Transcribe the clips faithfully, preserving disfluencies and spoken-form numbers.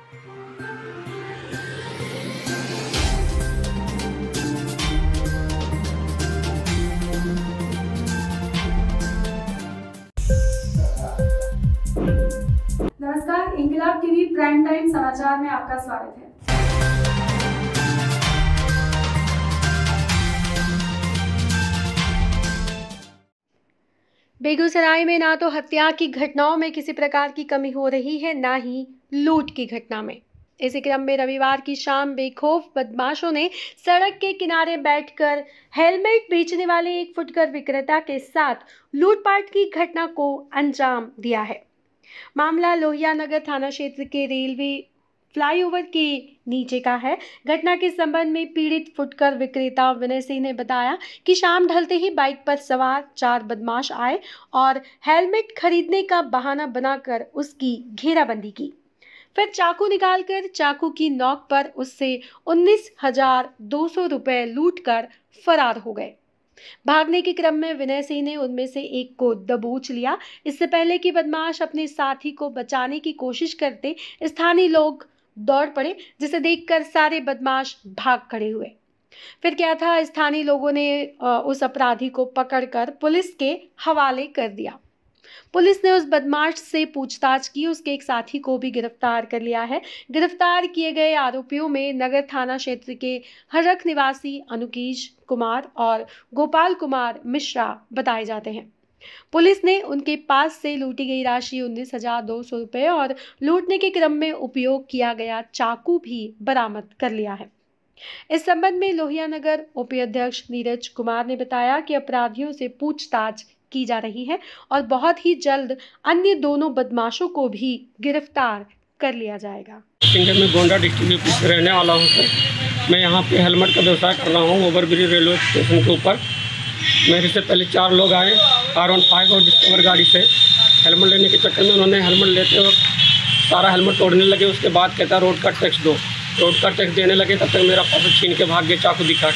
नमस्कार, इंकलाब TV prime time समाचार में आपका स्वागत है। बेगूसराय में ना तो हत्या की घटनाओं में किसी प्रकार की कमी हो रही है, ना ही लूट की घटना में। इसी क्रम में रविवार की शाम बेखौफ बदमाशों ने सड़क के किनारे बैठकर हेलमेट बेचने वाले एक फुटकर विक्रेता के साथ लूटपाट की घटना को अंजाम दिया है। मामला लोहिया नगर थाना क्षेत्र के रेलवे फ्लाईओवर के नीचे का है। घटना के संबंध में पीड़ित फुटकर विक्रेता विनय सिंह ने बताया कि शाम ढलते ही बाइक पर सवार चार बदमाश आए और हेलमेट खरीदने का बहाना बनाकर उसकी घेराबंदी की। फिर चाकू निकालकर चाकू की नोक पर उससे उन्नीस हजार दो सौ रुपए लूट कर फरार हो गए। भागने के क्रम में विनय सिंह ने उनमें से एक को दबोच लिया। इससे पहले कि बदमाश अपने साथी को बचाने की कोशिश करते, स्थानीय लोग दौड़ पड़े, जिसे देखकर सारे बदमाश भाग खड़े हुए। फिर क्या था, स्थानीय लोगों ने उस अपराधी को पकड़कर पुलिस के हवाले कर दिया। पुलिस ने उस बदमाश से पूछताछ की, उसके एक साथी को भी गिरफ्तार कर लिया है। गिरफ्तार किए गए आरोपियों में नगर थाना क्षेत्र के हरख निवासी अनुकेश कुमार और गोपाल कुमार मिश्रा बताए जाते हैं। पुलिस ने उनके पास से लूटी गई राशि उन्नीस हजार दो सौ रुपये और लूटने के क्रम में उपयोग किया गया चाकू भी बरामद कर लिया है। इस संबंध में लोहिया नगर ओपी अध्यक्ष नीरज कुमार ने बताया कि अपराधियों से पूछताछ की जा रही है और बहुत ही जल्द अन्य दोनों बदमाशों को भी गिरफ्तार कर लिया जाएगा। मैं गोंडा डिस्ट्रिक्ट में रहने वाला हूँ सर। मैं यहाँ पे हेलमेट का व्यवसाय कर रहा हूँ ओवरब्रिज रेलवे स्टेशन के ऊपर। मेरे से पहले चार लोग आए आर वन फाइव और डिस्कवर गाड़ी से। हेलमेट लेने के चक्कर में उन्होंने हेलमेट लेते वक्त सारा हेलमेट तोड़ने लगे। उसके बाद कहता रोड का टैक्स दो, रोड का टैक्स देने लगे। तब तक मेरा पर्स छीन के भाग गए चाकू दिखा।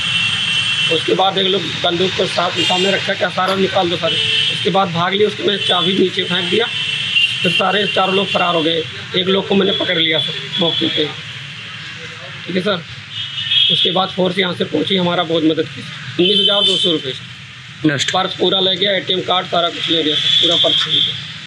उसके बाद एक लोग बंदूक को साथ सामने रखा, क्या सारा निकाल दो सारे। उसके बाद भाग लिए। उसके मैंने चाबी नीचे फेंक दिया। फिर सारे चारों लोग फरार हो गए। एक लोग को मैंने पकड़ लिया सर मौके पे। ठीक है सर। उसके बाद फोर्स यहाँ से पहुँची, हमारा बहुत मदद की। उन्नीस हज़ार दो सौ रुपये पर्स पूरा ले गया, एटीएम कार्ड सारा कुछ ले गया, पूरा पर्स ले गया।